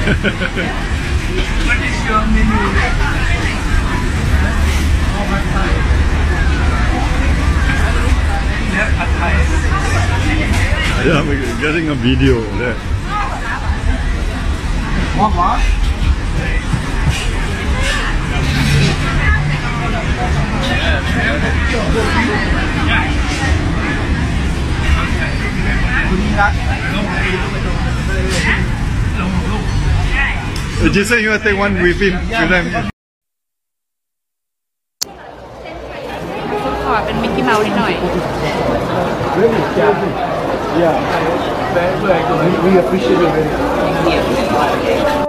What is your menu? Yeah, we're getting a video there. What? Jason, you want to take one with him? With them? ขอเป็นมิกกี้เมาส์นิดหน่อย Yeah. We appreciate it.